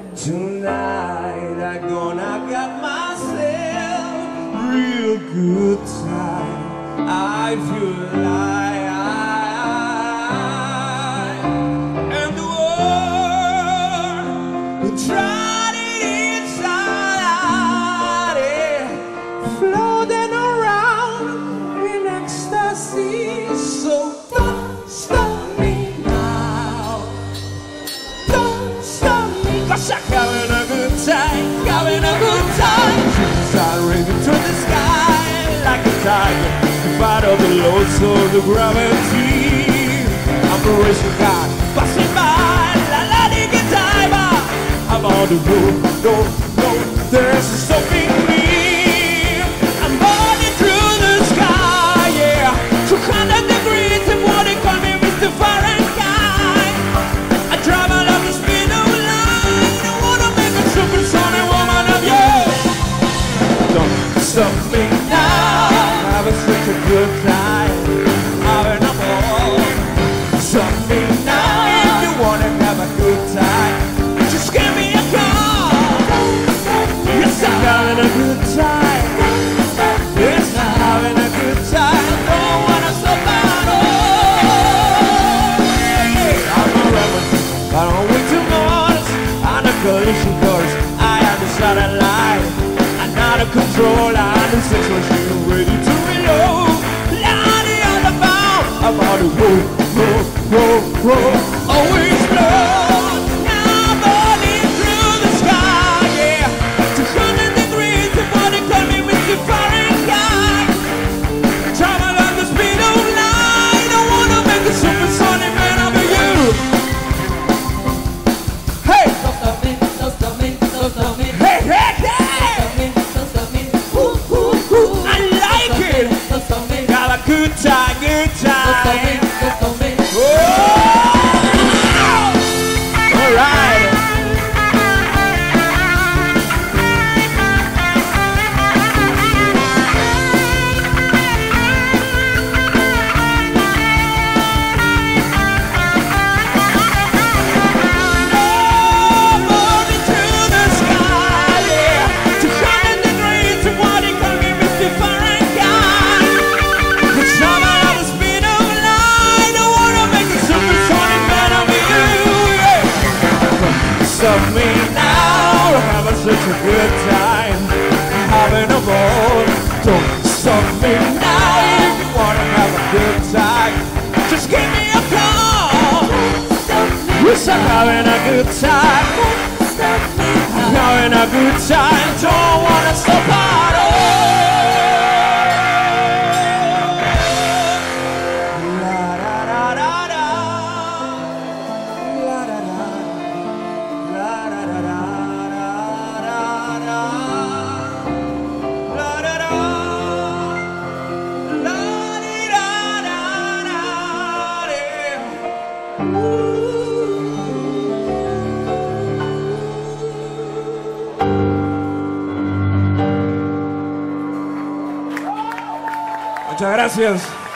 Tonight I'm gonna get myself real good time. I feel alive, and the world tried it inside, floating around in ecstasy. So don't stop me now. Don't stop me, 'cause I'm having a good time, having a good time. Dreams are ringing through the sky like a tiger, fight of the loads of the gravity. I'm a racing car passing by, la la di guitarra. I'm on the road, no, no, there's something new. I'm burning through the sky, yeah. 200 degrees and what they call me Mr. Fahrenheit. I drive along the speed of light. I wanna make a supersonic woman of you. Don't stop me now. Having such a good time, having a ball. Stop me now if you wanna have a good time. Just give me a call. Yes, I'm having a good time. Yes, I'm having a good time. Don't wanna stop at all. I'm a rebel, but I'm way too much. I'm a collision course. I am the satellite. I'm not a controller. I'm the sex machine ready to reload. Lady on the bound. I'm on the road, road, road, road. Always blow. Now burning through the sky, yeah. 200 degrees and what they call me Mr. Fahrenheit. Travel at the speed of light. I wanna make a supersonic man of you. Hey! Don't stop me, don't stop me, don't stop me. Hey, hey, hey! Don't stop me, ooh, ooh, ooh. I like it! Don't stop me, Have a good time, good don't stop me, time. don't stop me. Oh! All right. Burning through the sky, yeah. 200 degrees and what they call me Mr. Fahrenheit. The travel at the speed of light. I wanna make a supersonic man of you, yeah. Stop me now, we're having such a good time, having a ball. Don't stop me now if you wanna have a good time. Just give me a call. Yes, I'm having a good time. I'm having a good time. Don't wanna stop at all. La da da da da. La da da. La da da da da da. La da da. La di da da da da. Muchas gracias.